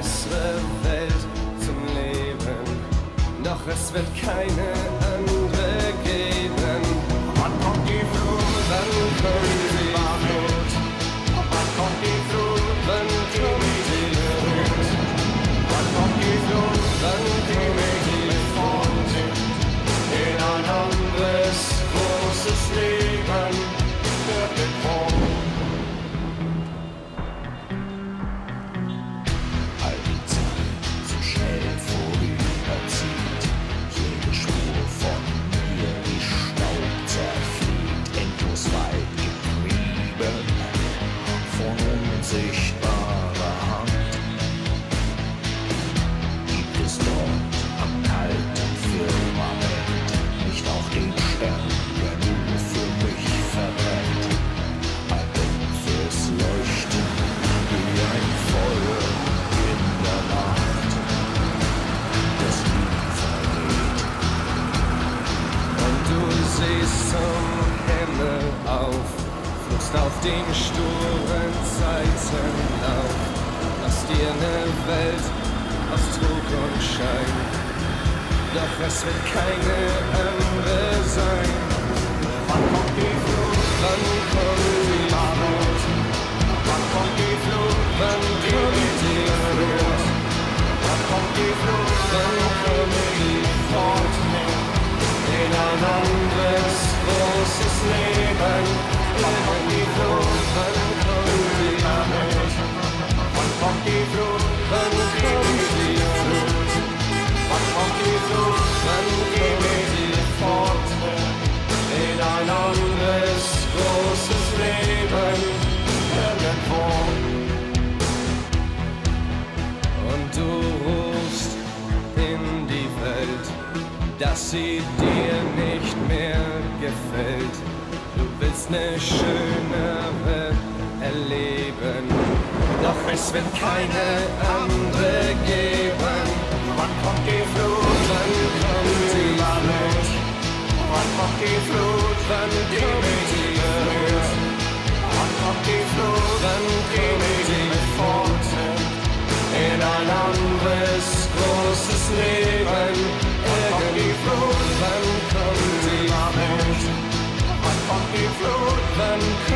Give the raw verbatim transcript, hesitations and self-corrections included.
bessere Welt zum Leben, doch es wird keine andere geben. Wann kommt die Flut? Wann kommt die Flut? Wann kommt die Flut? Wann kommt die Flut? Wann kommt die Flut? Wann Die kommt mich die mit fortnimmt in ein anderes großes Leben. Irgendwo. All die Zeit so schnell vorüberzieht, jede Spur von mir wie Staub zerfliegt, endlos weit getrieben von unsichtbarer Hand. Gibt es dort am kalten Firmament nicht auch den Stern, der nur für mich verbrennt? Ein dumpfes Leuchten wie ein Feuer in der Nacht, das nie vergeht. Und du siehst zum Himmel auf, fluchst auf den sturen Zeitenlauf, aus dir eine Welt aus Trug und Schein, doch es wird keine andere sein. Wann kommt die Flut? Wann kommt die Flut? Wann kommt die Flut? Wann kommt die Flut? Wann kommt die Flut? Wann kommt die Flut? In ein anderes großes Leben. Wann kommt die Flut? Wann kommt die Flut? Wann kommt die Flut? Wann kommt die Flut? Wann kommt die Flut? Wann Geh kommt mit die mir fort in ein anderes großes Leben. Irgendwo. Und du rufst in die Welt, dass sie dir nicht mehr gefällt. Du willst eine schönere erleben, doch es wird keine andere geben. Wann kommt die Flut? Wann kommt die Flut? Wann kommt die Flut? Wann Die kommt mich die berührt. Flut? Wann kommt die Flut? Wann Die kommt mich die mit fortnimmt in ein anderes großes Leben. Wann kommt die Flut? Wann kommt die Flut? Wann kommt die Flut? Wann